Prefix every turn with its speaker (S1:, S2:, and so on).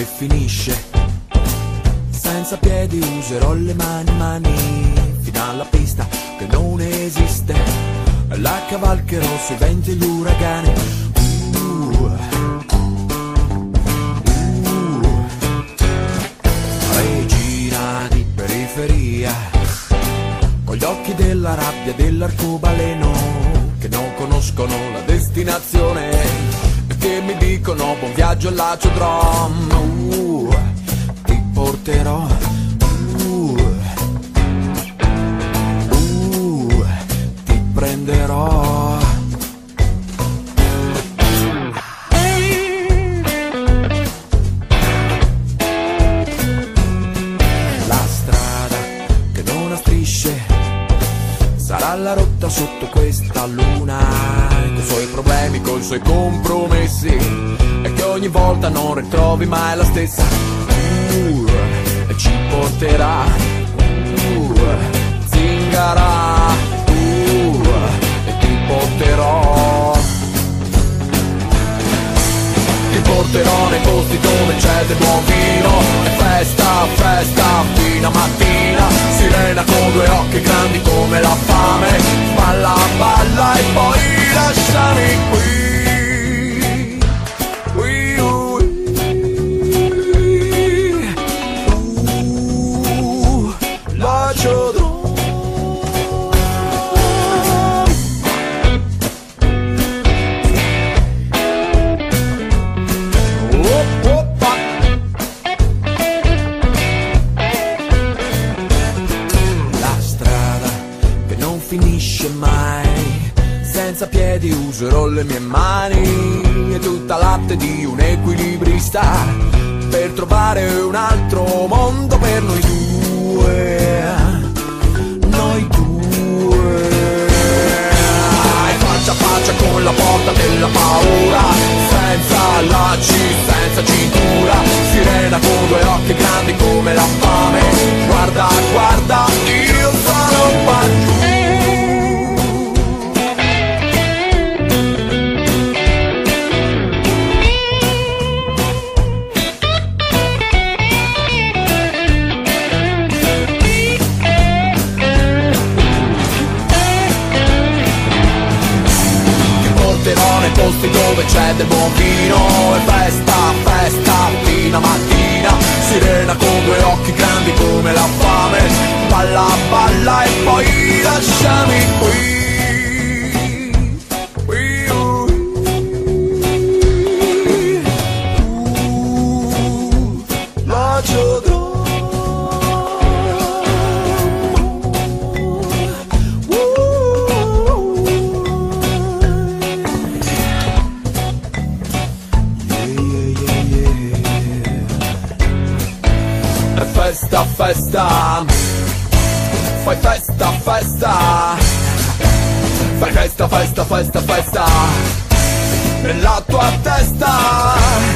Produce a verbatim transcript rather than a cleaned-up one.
S1: finisce. Senza piedi userò le mani, mani, fino alla pista che non esiste. La cavalcherò sui venti e gli uragani. Uh, uh, regina di periferia, con gli occhi della rabbia dell'arcobaleno, che non conoscono la destinazione e che mi dicono buon viaggio al Laciodrom. Uh, ti porterò, uh, uh, ti prenderò. La strada che non ha strisce sarà la rotta sotto questa luna, coi suoi problemi, coi suoi compromessi, e che ogni volta non ritrovi mai la stessa. Uh, e ci porterà, uh, zingara, uh, e ti porterò. Ti porterò nei posti dove c'è del buon vino, e festa, festa fino a mattina. Sirena con due occhi grandi come la fame, balla, balla e poi lasciami qui. Qui, uh, uh, Laciodrom. Finisce mai, senza piedi userò le mie mani, e tutta l'arte di un equilibrista, per trovare un altro mondo per noi due, noi due. E faccia a faccia con la porta della paura, senza lacci, senza cintura. Sirena con due occhi grandi come la fame, guarda, guarda, io sono qua giù. Nei posti dove c'è del buon vino, e festa, festa fino a mattina. Sirena con due occhi grandi come la fame, balla, balla e poi lasciami qui. Qui, uh, uh, Laciodrom. Festa, festa, fai festa, festa, fai festa, festa, festa, festa, nella tua testa.